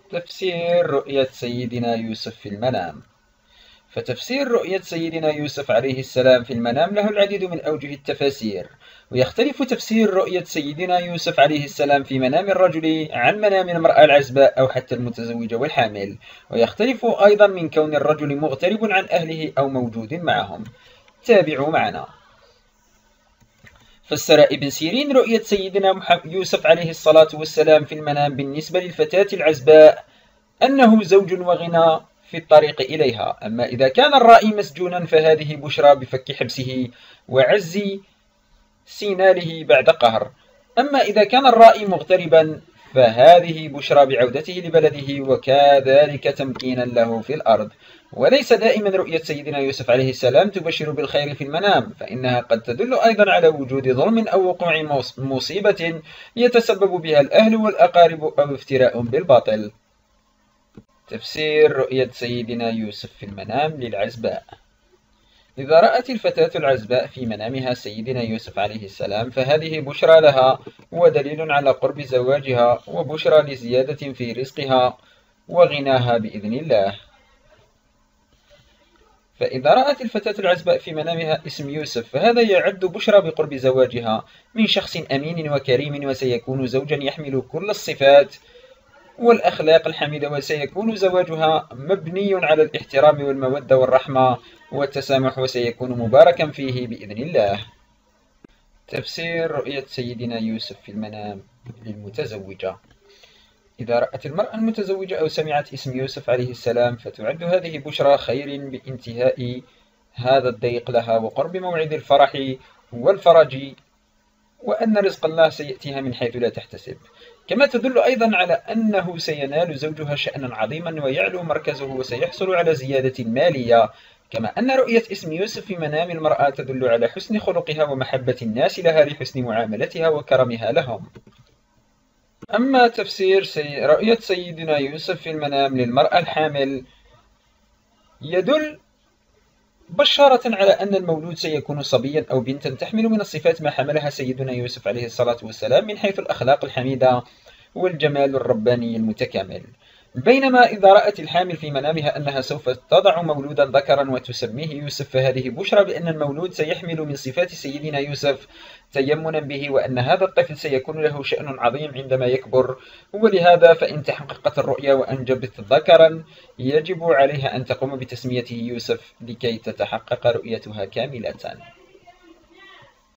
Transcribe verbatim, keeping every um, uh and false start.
تفسير رؤية سيدنا يوسف في المنام. فتفسير رؤية سيدنا يوسف عليه السلام في المنام له العديد من أوجه التفاسير، ويختلف تفسير رؤية سيدنا يوسف عليه السلام في منام الرجل عن منام المرأة العزباء أو حتى المتزوجة والحامل، ويختلف أيضا من كون الرجل مغترب عن أهله أو موجود معهم. تابعوا معنا. فسر ابن سيرين رؤية سيدنا يوسف عليه الصلاة والسلام في المنام بالنسبة للفتاة العزباء أنه زوج وغنى في الطريق إليها. أما إذا كان الرائي مسجونا فهذه بشرى بفك حبسه وعز سيناله بعد قهر. أما إذا كان الرائي مغتربا فهذه بشرى بعودته لبلده وكذلك تمكينا له في الأرض. وليس دائما رؤية سيدنا يوسف عليه السلام تبشر بالخير في المنام، فإنها قد تدل أيضا على وجود ظلم أو وقوع مصيبة يتسبب بها الأهل والأقارب أو افتراء بالباطل. تفسير رؤية سيدنا يوسف في المنام للعزباء. إذا رأت الفتاة العزباء في منامها سيدنا يوسف عليه السلام فهذه بشرى لها ودليل على قرب زواجها وبشرى لزيادة في رزقها وغناها بإذن الله. فإذا رأت الفتاة العزباء في منامها اسم يوسف فهذا يعد بشرى بقرب زواجها من شخص أمين وكريم، وسيكون زوجا يحمل كل الصفات والأخلاق الحميدة، وسيكون زواجها مبني على الاحترام والمودة والرحمة والتسامح، وسيكون مباركا فيه بإذن الله. تفسير رؤية سيدنا يوسف في المنام للمتزوجة. إذا رأت المرأة المتزوجة أو سمعت اسم يوسف عليه السلام فتعد هذه بشرى خير بانتهاء هذا الضيق لها وقرب موعد الفرح والفرج، وأن رزق الله سيأتيها من حيث لا تحتسب. كما تدل أيضا على أنه سينال زوجها شأنا عظيما ويعلو مركزه وسيحصل على زيادة مالية. كما أن رؤية اسم يوسف في منام المرأة تدل على حسن خلقها ومحبة الناس لها لحسن معاملتها وكرمها لهم. أما تفسير سي... رؤية سيدنا يوسف في المنام للمرأة الحامل يدل بشارة على أن المولود سيكون صبيا أو بنتا تحمل من الصفات ما حملها سيدنا يوسف عليه الصلاة والسلام من حيث الأخلاق الحميدة والجمال الرباني المتكامل. بينما إذا رأت الحامل في منامها أنها سوف تضع مولودا ذكرا وتسميه يوسف فهذه بشرى بأن المولود سيحمل من صفات سيدنا يوسف تيمنا به، وأن هذا الطفل سيكون له شأن عظيم عندما يكبر. ولهذا فإن تحققت الرؤيا وأنجبت ذكرا يجب عليها أن تقوم بتسميته يوسف لكي تتحقق رؤيتها كاملة.